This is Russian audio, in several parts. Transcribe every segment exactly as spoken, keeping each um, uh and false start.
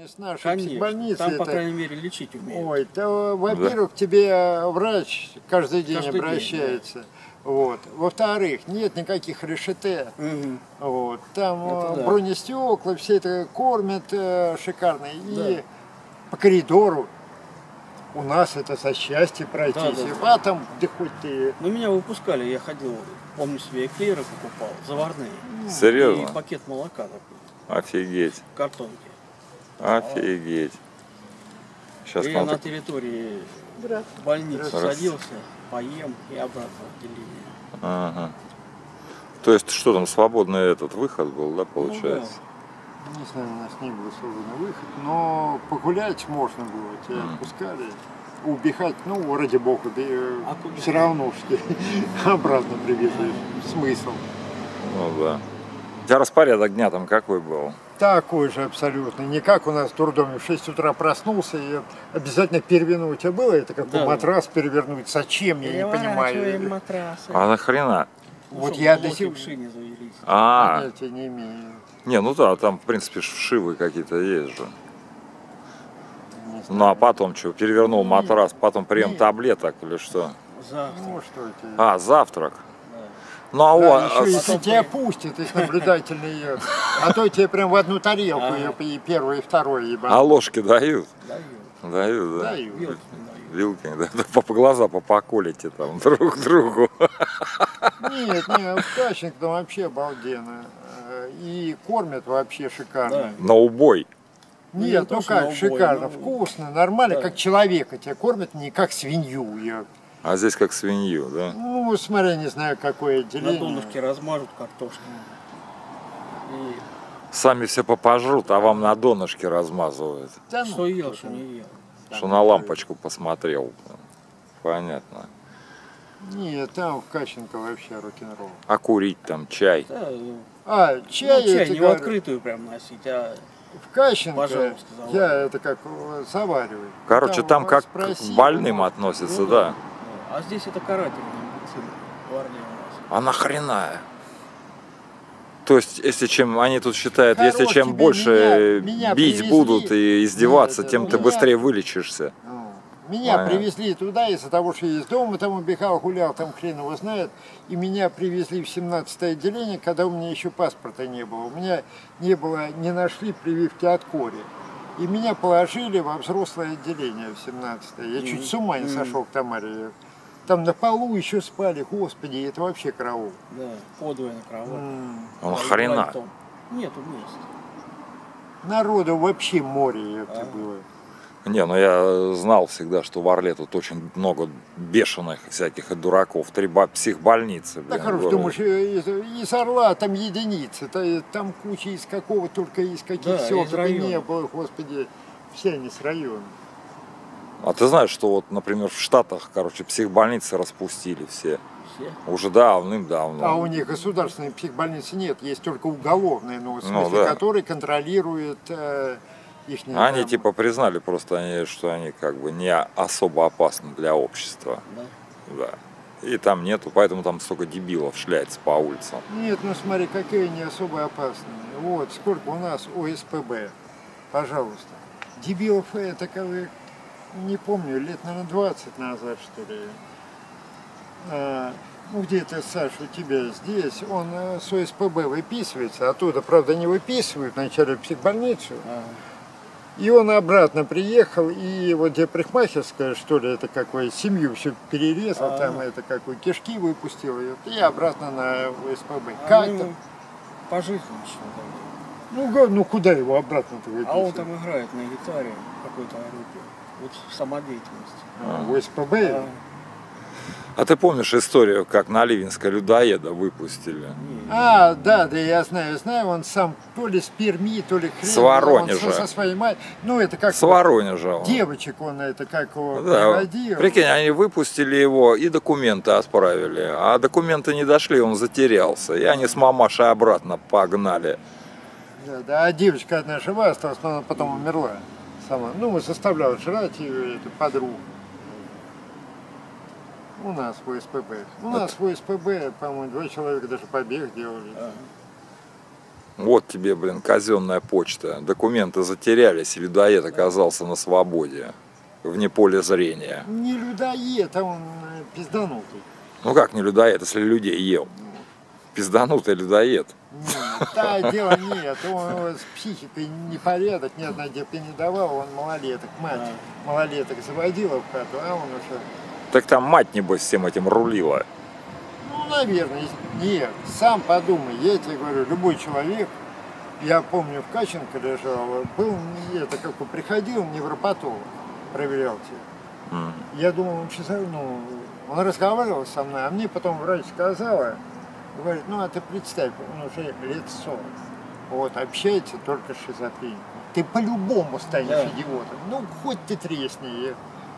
особенность нашей Конечно, психбольницы. там, по это... крайней мере, лечить умеют. Ой, то, во-первых, да. тебе врач каждый день каждый обращается. День, да. Вот. Во-вторых, нет никаких решете. Угу. Вот. Там это бронестекла, да. все это кормят э, шикарно. Да. И по коридору у нас это со счастья пройтись. Да, да, да. А там, где хоть ты... Ну, меня выпускали, я ходил, помню себе, эклеры покупал, заварные. Серьезно? И пакет молока такой. Офигеть. В картонке. Офигеть. Сейчас и я на территории больницы садился, поем и обратно в отделение. Ага. То есть, что там, свободный этот выход был, да, получается? Ну, да. Не знаю, у нас не было свободный выход, но погулять можно было, тебя mm. отпускали. Убегать, ну, ради бога, а все равно, что обратно привезли. Смысл. Ну да. У тебя распорядок дня там какой был? Такой же абсолютно. Не как у нас в дурдоме. В шесть утра проснулся и обязательно перевернуть. У тебя было это, как да. матрас перевернуть? Зачем, я не понимаю. Матрасы. А нахрена? Вот я до сих пор а, понятия не имею. Не, ну да, там в принципе вшивы какие-то есть же. Ну а потом что, перевернул матрас, потом прием таблеток или что? Завтрак. Ну, что это? А, завтрак. Ну а да, у... еще, а если потом... тебя пустят, если наблюдательный ешь. А то тебе прям в одну тарелку ага. и первое, и второе ебать. А ложки дают? Дают. Дают, да? Дают. Вилки, Вилки да. По, по глаза попоколите там друг другу. Нет, нет, качник там вообще обалденно. И кормят вообще шикарно. Да. На убой? Нет, ну, ну как, шикарно, но... вкусно, нормально, да. как человека тебя кормят, не как свинью. Я... А здесь как свинью, да? Ну, смотря, не знаю, какое отделение. На донышке размажут картошку. И... Сами все попожрут, а вам на донышке размазывают. Да, что ел, что не ел. Что на лампочку посмотрел. Понятно. Нет, там в Каченко вообще рок-н-ролл. А курить там, чай? Да, а, чай, ну, чай не говорю... в открытую прям носить, а... В Каченко я это как завариваю. Короче, там, там как к больным относятся, ну, да. да. А здесь это карательная медицина. А нахрена? То есть, если чем они тут считают, Короче, если чем больше меня, меня бить привезли, будут и издеваться, нет, тем ты меня, быстрее вылечишься. Меня Понятно. привезли туда из-за того, что я из дома там убегал, гулял, там хрен его знает. И меня привезли в семнадцатое отделение, когда у меня еще паспорта не было. У меня не было, не нашли прививки от кори. И меня положили во взрослое отделение в семнадцатое. Я mm-hmm. чуть с ума не сошел к Тамаре. Там на полу еще спали, господи, это вообще караул. Да, подвое на кровать. Mm. А хрена? Нету места. Народу вообще море это а. было. Не, ну я знал всегда, что в Орле тут очень много бешеных всяких и дураков. Три психбольницы. Да, хорошо, думаешь, из, из Орла там единицы, там куча из какого только, из каких да, сел только не было, господи, все они с района. А ты знаешь, что вот, например, в Штатах, короче, психбольницы распустили все? Все? Уже давным-давно. А у них государственной психбольницы нет, есть только уголовные, ну, в смысле, ну, да. которые контролируют... Э, Их не они там... типа признали просто, они, что они как бы не особо опасны для общества. Да? Да. И там нету, поэтому там столько дебилов шляется по улицам. Нет, ну смотри, какие они особо опасные. Вот, сколько у нас О С П Б, пожалуйста. Дебилов это, не помню, лет, наверное, двадцать назад, что ли. А, ну, где-то, Саша, у тебя здесь, он с О С П Б выписывается, оттуда, правда, не выписывают, вначале в психбольницу. А. И он обратно приехал, и вот где парикмахерская, что ли, это какой, семью все перерезал, а -а -а. там это какой, кишки выпустил, и обратно на О С П Б. А как ну, там? Пожизненно. Ну, ну, куда его обратно-то выписывать? А он там играет на гитаре какой-то группе, вот в самодеятельности. А, в О С П Б? А, а ты помнишь историю, как на Ливенской людоеда выпустили? А, да, да, я знаю, знаю, он сам то ли с Перми, то ли хрен. С Воронежа. Он со, со своей матерью. Ну, это как... С Воронежа. Он. Девочек он это как его да, приводил. Прикинь, они выпустили его и документы отправили, а документы не дошли, он затерялся. И они с мамашей обратно погнали. Да, да, а девочка одна жива осталась, но она потом умерла сама. Ну, мы заставляли жрать ее, эту подругу. У нас в О С П Б. У нас в О С П Б, по-моему, два человека даже побег делали. А. Вот тебе, блин, казенная почта. Документы затерялись, и людоед оказался на свободе. Вне поля зрения. Не людоед, а он пизданутый. Ну как не людоед, если людей ел? Пизданутый людоед. Нет, да, дело нет. Он с психикой непорядок, ни одна девка не давала, он малолеток, мать малолеток заводила в хату, а он уже... Так там мать, небось, всем этим рулила. Ну, наверное, нет. Сам подумай, я тебе говорю, любой человек, я помню, в Каченко лежал, был, это как бы приходил невропатолог, проверял тебя. Mm. Я думал, он шизофреник, ну, он разговаривал со мной, а мне потом врач сказала, говорит, ну, а ты представь, он уже лет сорок, вот, общается только с шизофреником. Ты по-любому станешь да. идиотом, ну, хоть ты тресни.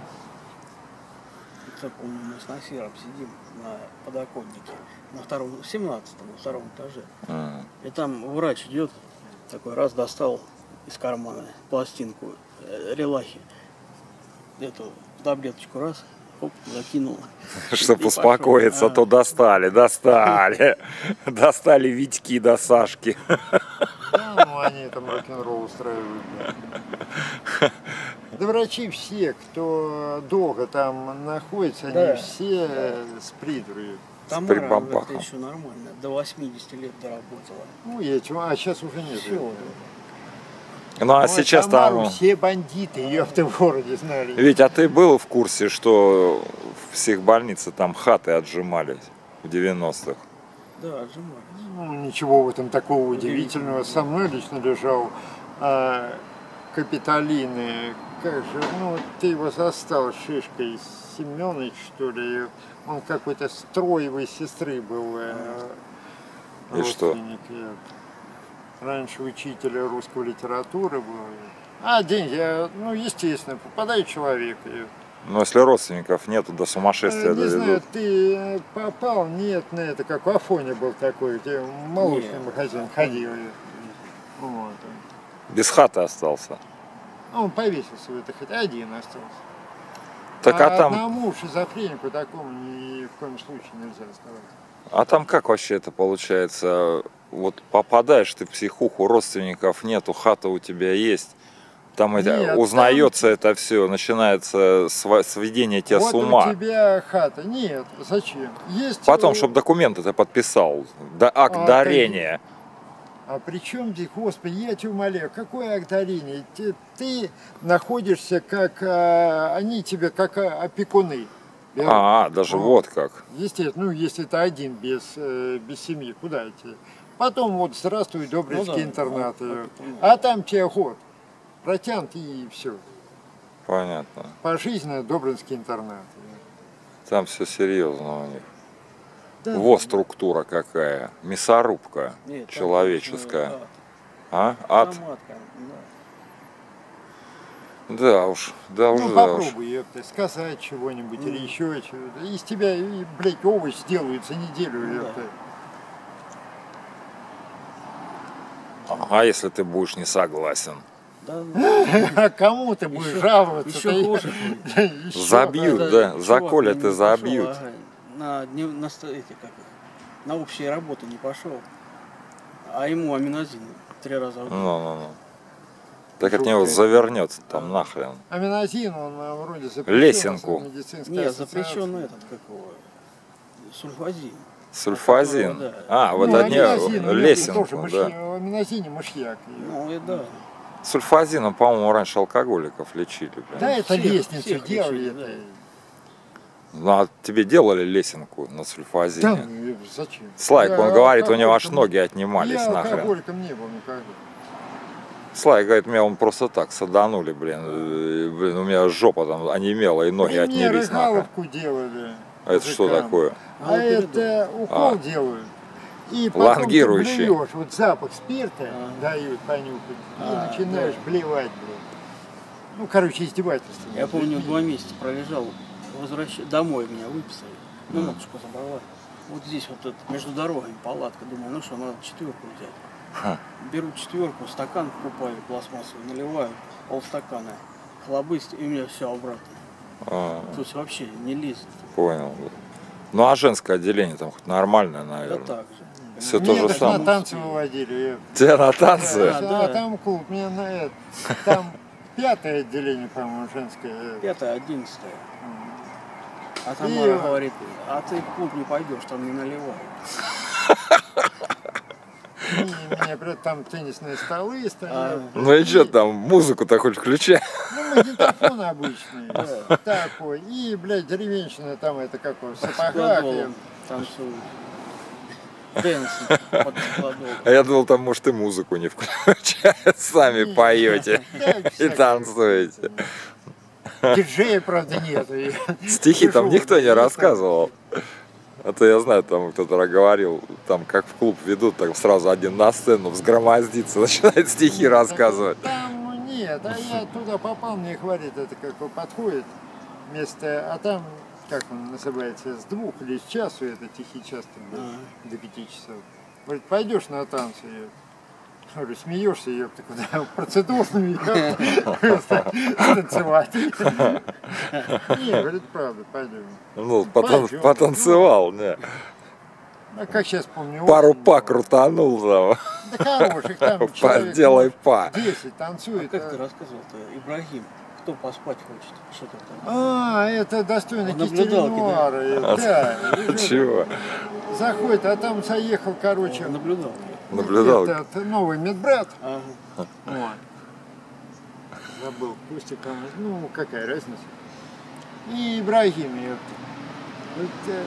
Я помню, мы с Насиром сидим на подоконнике, на втором, семнадцатом, на втором этаже. Mm. И там врач идет, такой раз достал из кармана пластинку э, релахи, эту таблеточку раз, оп, закинул. Чтобы успокоиться, то достали, достали, достали Витьки до Сашки. Да, ну они там рок-н-ролл устраивают. Да врачи все, кто долго там находится, они да. все с придурью. Там это еще нормально, до восьмидесяти лет доработала. Ну, я чего, а сейчас уже нет. Все. Ну, а ну, сейчас там... все бандиты, ее в городе знали. Ведь, а ты был в курсе, что в психбольнице там хаты отжимались в девяностых? Да, отжимались. Ну, ничего в этом такого удивительного. Со мной лично лежал а, Капитолины. Как же, ну, ты его застал, Шишкой, Семенович, что ли. Он какой-то строевой сестры был. И родственник. Что? Раньше учителя русской литературы был. А деньги, ну, естественно, попадает человек. Но если родственников нету, до сумасшествия Не доведут. знаю, ты попал, нет, на это, как в Афоне был такой, где молочный нет. магазин ходил. Вот. Без хаты остался. Он повесился в это, хоть один остался. Так, а, а там... одному шизофренику такому ни в коем случае нельзя оставаться. А там как вообще это получается? Вот попадаешь ты в психуху, родственников нету, хата у тебя есть. Там Нет, это, узнается там... это все, начинается сведение тебя вот с ума. У тебя хата. Нет, зачем? Есть... Потом, чтобы документы ты подписал, да, акт а, дарения. Ты... А при чем здесь, Господи, я тебя умоляю, какое акт дарения? Ты, ты находишься как, а, они тебе как опекуны. А, даже вот, вот как. Естественно, ну, если это один без, без семьи, куда идти? Потом вот здравствуй, Добринский ну, да, интернат. Да, а там тебе год. Протянут и все. Понятно. Пожизненно Добринский интернат. Там все серьезно у них. Да. Во структура какая. Мясорубка Нет, человеческая. Там, а? Ад? Там ад, да. Да уж, да ну, уж, попробуй, да уж. Ёпта, сказать чего-нибудь mm. или еще чего-то. Из тебя, блядь, овощ сделают за неделю, mm. ёпта. А если ты будешь не согласен? Да, а кому ты будешь жаловаться? Еще хуже. Забьют, да, заколят и забьют. На, на, на, эти, как, на общие работы не пошел, а ему аминозин три раза в день. Ну, ну, ну. Так от него завернется там да. нахрен. Аминозин, он вроде запрещен. Лесенку. Нет, запрещен этот, какого, сульфазин. Сульфазин? Да. А, вот ну, от него лесенку, тоже, да. В аминозине мышьяк. Ну, и да. Сульфазином, по-моему, раньше алкоголиков лечили. Прям. Да, это всех, лестницу всех делали. Лечили, это... да. Ну, а тебе делали лесенку на сульфазине? Да, зачем? Слайк, я он говорит, у него аж ноги отнимались я нахрен. Я алкоголиком не был никогда. Слайк говорит, меня он просто так саданули, блин. Блин, у меня жопа там онемела, и ноги При отнялись мне рыгаловку делали. А это что такое? А, а это укол а. делают. И потом лонгирующий. Ты блюешь, вот запах спирта а. дают понюхать, а, и начинаешь да. блевать, блин. Ну, короче, издевательство. Я помню, два месяца пролежал. Возвращ... Домой меня выписали, ну, mm. матушку забрала. Вот здесь вот это, между дорогами палатка, думаю, ну что, надо четверку взять. Ха. Беру четверку, стакан покупаю пластмассовый, наливаю полстакана, хлобысь, и у меня все обратно. А. То есть вообще не лезет. Понял. Ну а женское отделение там хоть нормальное, наверное? Да так же. Все то Меня же даже самое. на танцы выводили. Тебя на танцы? Да, А да. там клуб, мне на это, там пятое отделение, по-моему, женское. Пятое, одиннадцатое. А И- Тамара говорит, а ты в клуб не пойдешь, там не наливают. И меня, блядь, там теннисные столы стоят. Ну и что там, музыку-то хоть включай. Ну, магнитофон обычный. Да, такой. И, блядь, деревенщина там, это какой, в сапогах. Складолом танцуют. Дэнс под складолом. А я думал, там, может, и музыку не включают, сами поете Да, и всякое. танцуете. Диджея, правда, нету. И Стихи там сижу, никто не блядь, рассказывал. А то я знаю, там кто-то говорил, там как в клуб ведут, так сразу один на сцену взгромоздится, начинает стихи рассказывать. Там нет, а я туда попал, мне говорит, это как бы подходит место, а там, как он называется, с двух или с часу, это тихий час тогда, А. до пяти часов. Говорит, пойдешь на танцы? Я говорю, смеешься, ёпта, куда? Процедурную, ёпта, танцевать. Не, говорит, правда, пойдем. Ну, потан- Пойдем. потанцевал, не. А как сейчас помню, Пару осень па была. крутанул там. Да хороших, там человек Делай па. десять А танцует. как ты а- рассказывал-то, Ибрагим, кто поспать хочет? Что ты там? А, это достойно Он наблюдал, Кистеринуара. Да, и же Чего? заходит, а там заехал, короче, Наблюдал. Наблюдал. этот новый медбрат. Ага. Вот. Забыл, Костя там, ну какая разница. И Ибрагим, ёпта. Вот, э,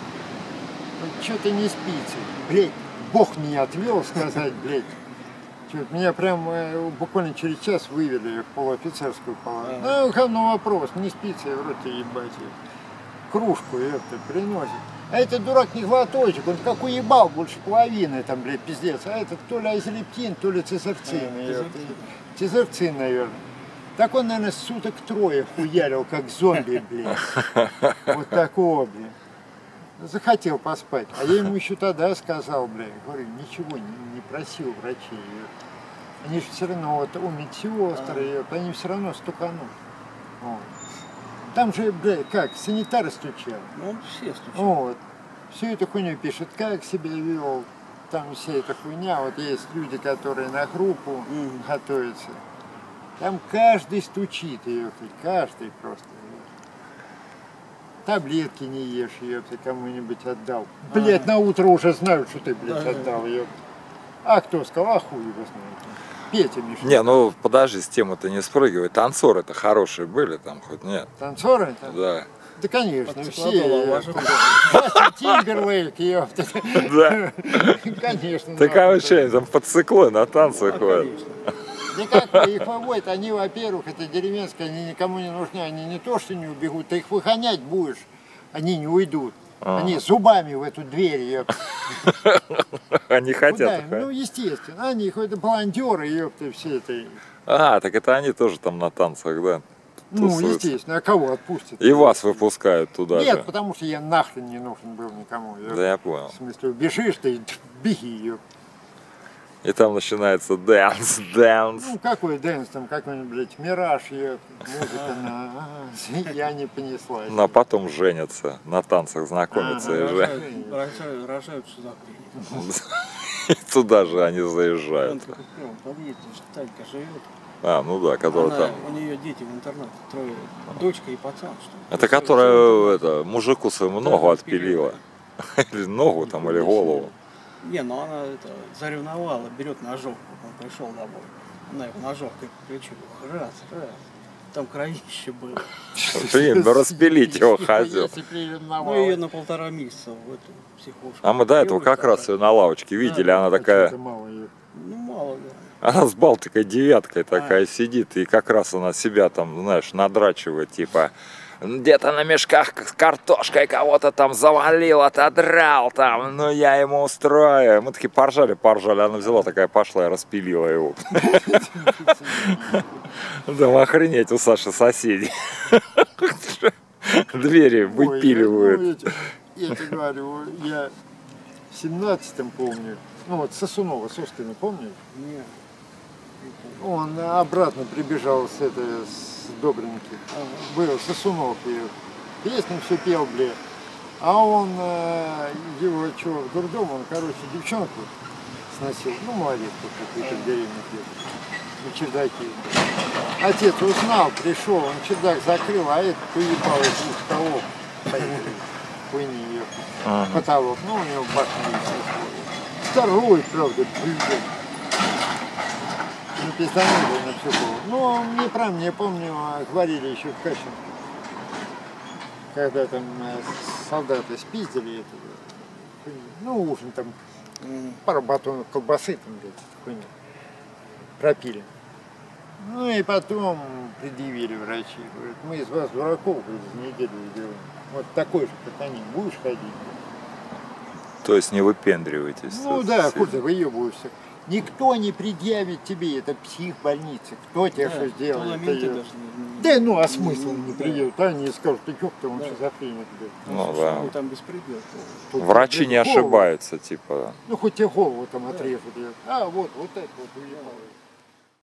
вот что-то не спится. Блядь, Бог меня отвел сказать, блядь. Чё, меня прям э, буквально через час вывели в полуофицерскую палату. Ну, говно вопрос, не спится, я вроде ебать. её. Кружку, ёпта, приносит. А этот дурак не глоточек, он как уебал, больше половины там, блядь, пиздец. А этот то ли азелептин, то ли цезарцин, ёпта. Цезарцин, наверное. Так он, наверное, суток трое хуярил, как зомби, блядь. Вот такого, блядь. Захотел поспать. А я ему еще тогда сказал, блядь, говорю, ничего не, не просил врачей. Они же все равно, вот у медсестры, они все равно стуканут. Вот. Там же, блядь, как, санитары стучали. Ну, он все стучат. Вот. Всю эту хуйню пишет, как себя вел. Там вся эта хуйня. Вот есть люди, которые на группу Мгм. готовятся. Там каждый стучит, ёпта, каждый просто. Таблетки не ешь, ёпта, кому-нибудь отдал. Блять, на утро уже знают, что ты, блядь, Да. отдал, ёпта. А кто сказал, а хуй его знает. Петя Миша. Не, ну подожди, с темы-то не спрыгивай. Танцоры-то хорошие были там хоть нет? Танцоры? Там? Да. Да, конечно, Под все. складолом ёпта. вожу. Джастин Тимберлейк, ёпта. Да. Конечно. Так а нахуй. вы что, там под циклой на танцы Ну, ходят? конечно. Да как их выводят, они, во-первых, это деревенские, они никому не нужны, они не то, что не убегут, ты их выгонять будешь, они не уйдут. А. Они зубами в эту дверь, ёпта. Они Куда хотят. им? Ну, ходить. естественно, они какой-то баландеры, ёпта, все это. А, так это они тоже там на танцах, да? Ну, Тусуются. естественно, а кого отпустят? И вас выпускают туда Нет, же. потому что я нахрен не нужен был никому. ёпта. Да, я понял. В смысле, убежишь ты, беги, ёпта. И там начинается дэнс, дэнс. Ну, какой дэнс, там какой-нибудь, блядь, мираж, ёпта, музыка на... а, Я не понеслась. Ну, а потом женятся, на танцах знакомятся и Ага. же. Рожают, рожают, рожают шизофрению. И туда же они Он заезжают. такой, прям в подъезде, что Танька живет. А, ну да, который Она, там. у нее дети в интернате, трое, дочка и пацан, что ли. Это Всё- которая всё в это, мужику своему Да, ногу отпилила. отпилила. Или ногу там, или голову. Не, ну она это заревновала, берет ножовку, он пришел домой. Она его ножовкой по плечу, раз, раз. Там кровище было. Блин, ну распилить его хотел. Если приревновал. Ну ее на полтора месяца в эту психушку. А мы до этого Привык как раз забрать. ее на лавочке видели, она А чё такая, ты мало её? Ну мало, да. она с Балтикой девяткой А. такая сидит, и как раз она себя там, знаешь, надрачивает, типа, где-то на мешках с картошкой кого-то там завалил, отодрал там, ну я ему устрою. Мы такие поржали, поржали, она взяла такая, пошла и распилила его. Там охренеть у Саши соседей. Двери Ой, выпиливают. ну, эти- Я тебе говорю, я в семнадцатом помню, ну вот Сосунова, Соскина, помнишь? Не. Он обратно прибежал с этой, с Добринки. Был Сосунов, и песни все пел, блядь. А он, э, его что, в дурдом, он, короче, девчонку сносил, ну, малолетку какую-то в деревне где-то, на чердаке. Отец узнал, пришел, он чердак закрыл, а этот поебал из двух столов. Хуйни ее. Ага. Потолок, ну, у него башня есть. Второй, правда, блин. Ну, пистолет на психолог. Ну, мне правда, я помню, говорили еще в Кащенко. Когда там э, солдаты спиздили это, ну, ужин там, пару батонов колбасы там, блядь, хуйня, пропили. Ну и потом предъявили врачи, говорят, мы из вас дураков, говорит, за неделю сделаем. Вот такой же, как они, будешь ходить? То есть не выпендривайтесь. Ну тут да, сильно. хуй ты выебываешься. Никто не предъявит тебе, это психбольница. Кто тебе Да, что сделал? то на это менты я- даже не- Да ну а смысл не- не да. предъявят? Они скажут, ты ёпта, он Да. шизофреник. блядь. Ну слушай, да. ну, там беспредел. Тут, Врачи блядь, не голову- ошибаются, типа. Ну хоть тебе голову там отрежут. блядь. А вот, вот это вот уебало.